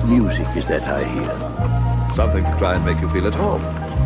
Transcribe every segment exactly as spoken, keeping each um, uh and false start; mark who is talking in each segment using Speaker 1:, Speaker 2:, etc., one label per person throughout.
Speaker 1: music is that I hear?
Speaker 2: Something to try and make you feel at home.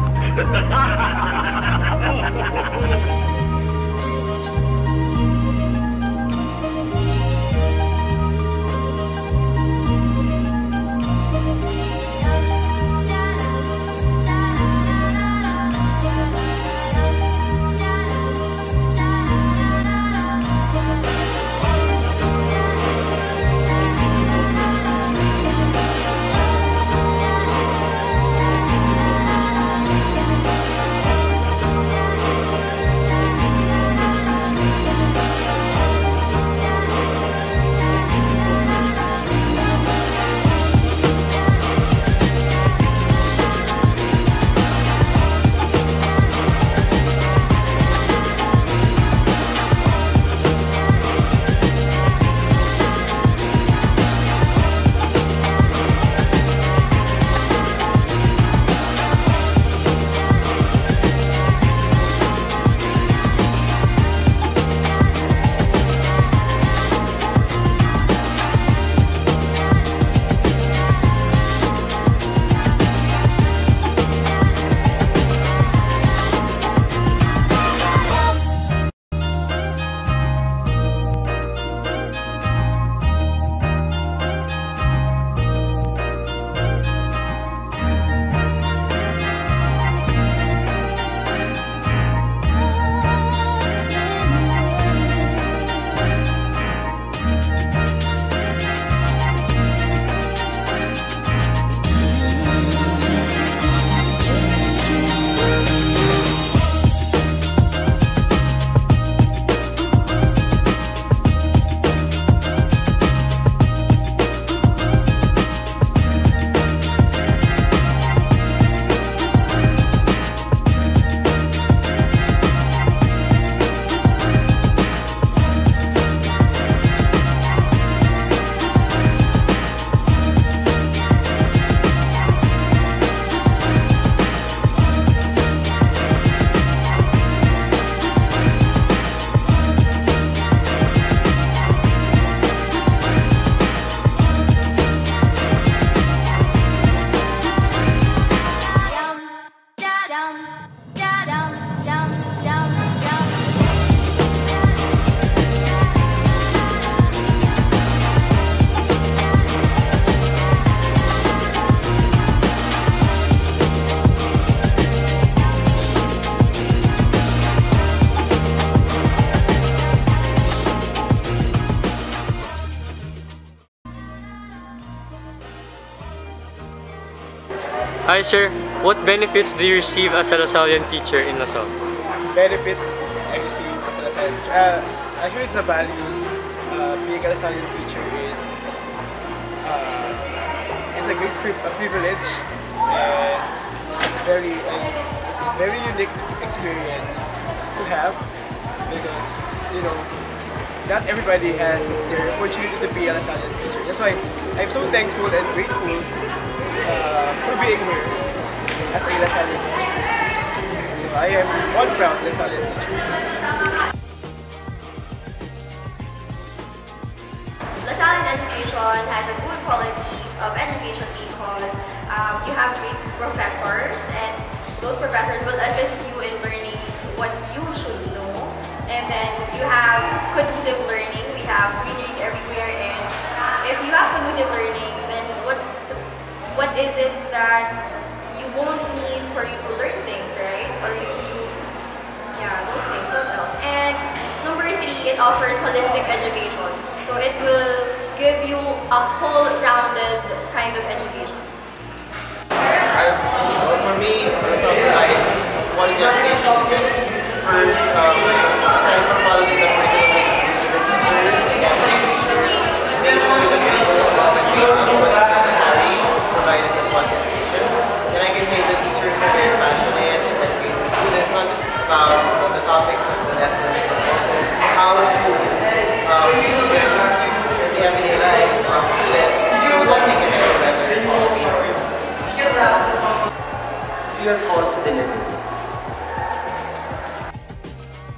Speaker 3: Hi sir, what benefits do you receive as a LaSallian teacher in LaSalle?
Speaker 4: Benefits I receive as a LaSallian teacher? Uh, actually, it's a values. Uh, being a LaSallian teacher is uh, is a great pri a privilege, and it's very uh, it's very unique experience to have, because you know not everybody has the opportunity to be a LaSallian teacher. That's why I'm so thankful and grateful uh, for being here as a LaSallian teacher. So I am one proud LaSallian teacher.
Speaker 5: LaSallian education has a good quality of education because um, you have great professors, and those professors will assist you in learning what you should know. And then you have conducive learning. We have greeneries everywhere, and if you have conducive learning, then what's what is it that you won't need for you to learn things, right? Or you, you yeah, those things. What else? And number three, it offers holistic education. So it will give you a whole-rounded kind of education.
Speaker 6: I, well, for me, LaSalle provides quality education. First, um, aside from following the curriculum, the teachers and the administrators make sure that we go above and beyond what is necessary to provide a good quality education. And I can say the teachers are very passionate in educating the students, not just about the topics of the lesson, but also how to um, use them in the everyday lives of students so that they can do better in all means. So we are called to deliver.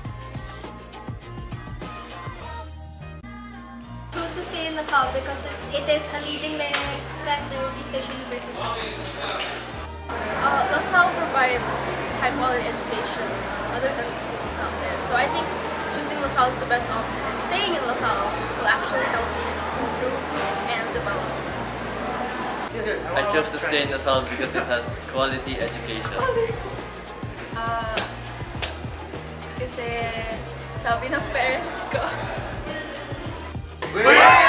Speaker 7: Choose to stay in LaSalle because it's
Speaker 1: It is a leading learning center research university.
Speaker 7: Uh, LaSalle provides high-quality education other than the schools out there. So I think choosing LaSalle is the best option, and staying in LaSalle will actually help you improve and develop.
Speaker 8: I chose to stay in LaSalle because it has quality education.
Speaker 7: Uh, kasi sabi ng parents ko,
Speaker 6: We're